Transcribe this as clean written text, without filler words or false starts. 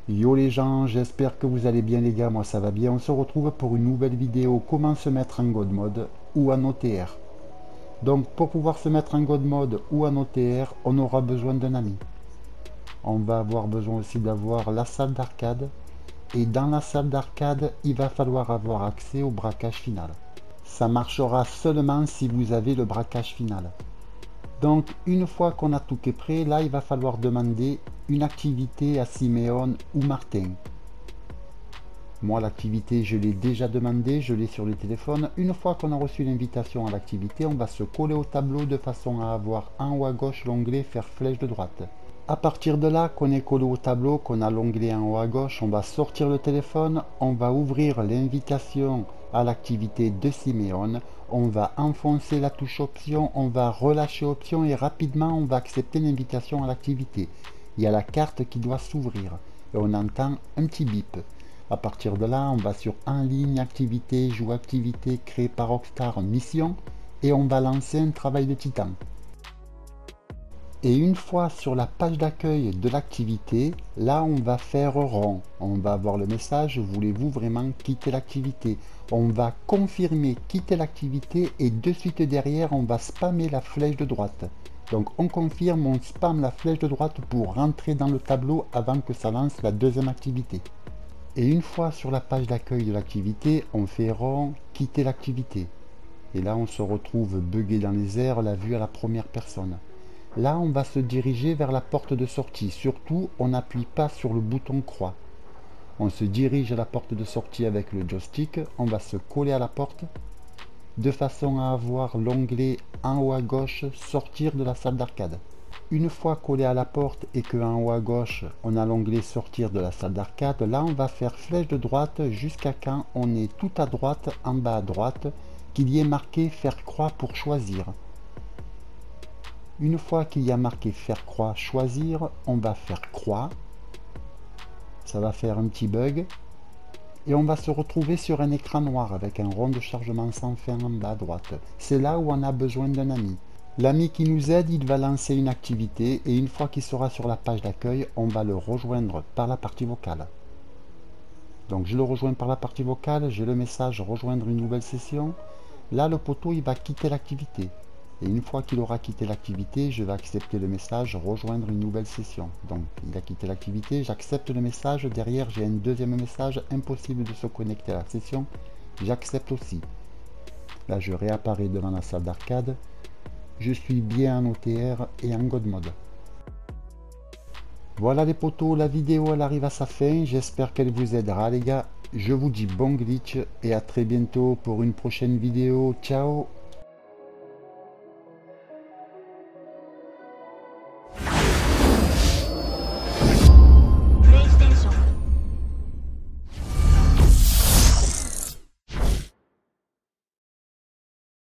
Yo les gens, j'espère que vous allez bien les gars, moi ça va bien. On se retrouve pour une nouvelle vidéo, comment se mettre en God Mode ou en OTR. Donc pour pouvoir se mettre en God Mode ou en OTR, on aura besoin d'un ami. On va avoir besoin aussi d'avoir la salle d'arcade. Et dans la salle d'arcade, il va falloir avoir accès au braquage final. Ça marchera seulement si vous avez le braquage final. Donc une fois qu'on a tout qui est prêt, là il va falloir demander une activité à Siméon ou Martin. Moi l'activité je l'ai déjà demandé, je l'ai sur le téléphone. Une fois qu'on a reçu l'invitation à l'activité, on va se coller au tableau de façon à avoir en haut à gauche l'onglet faire flèche de droite. À partir de là, qu'on est collé au tableau, qu'on a l'onglet en haut à gauche, on va sortir le téléphone, on va ouvrir l'invitation à l'activité de Siméon, on va enfoncer la touche option, on va relâcher option et rapidement on va accepter l'invitation à l'activité. Il y a la carte qui doit s'ouvrir et on entend un petit bip. À partir de là, on va sur en ligne, activité, joue activité créée par Rockstar mission et on va lancer un travail de titan. Et une fois sur la page d'accueil de l'activité, là on va faire rond. On va avoir le message, voulez-vous vraiment quitter l'activité? On va confirmer quitter l'activité et de suite derrière on va spammer la flèche de droite. Donc on confirme, on spamme la flèche de droite pour rentrer dans le tableau avant que ça lance la deuxième activité. Et une fois sur la page d'accueil de l'activité, on fait rond, quitter l'activité. Et là on se retrouve bugué dans les airs, la vue à la première personne. Là, on va se diriger vers la porte de sortie. Surtout, on n'appuie pas sur le bouton croix. On se dirige à la porte de sortie avec le joystick. On va se coller à la porte de façon à avoir l'onglet en haut à gauche sortir de la salle d'arcade. Une fois collé à la porte et que en haut à gauche, on a l'onglet sortir de la salle d'arcade, là, on va faire flèche de droite jusqu'à quand on est tout à droite, en bas à droite, qu'il y ait marqué faire croix pour choisir. Une fois qu'il y a marqué faire croix, choisir, on va faire croix. Ça va faire un petit bug. Et on va se retrouver sur un écran noir avec un rond de chargement sans fin en bas à droite. C'est là où on a besoin d'un ami. L'ami qui nous aide, il va lancer une activité et une fois qu'il sera sur la page d'accueil, on va le rejoindre par la partie vocale. Donc je le rejoins par la partie vocale, j'ai le message rejoindre une nouvelle session. Là, le poteau, il va quitter l'activité. Et une fois qu'il aura quitté l'activité, je vais accepter le message rejoindre une nouvelle session. Donc il a quitté l'activité, j'accepte le message, derrière j'ai un deuxième message, impossible de se connecter à la session, j'accepte aussi. Là je réapparais devant la salle d'arcade, je suis bien en OTR et en God Mode. Voilà les potos, la vidéo elle arrive à sa fin, j'espère qu'elle vous aidera les gars. Je vous dis bon glitch et à très bientôt pour une prochaine vidéo, ciao.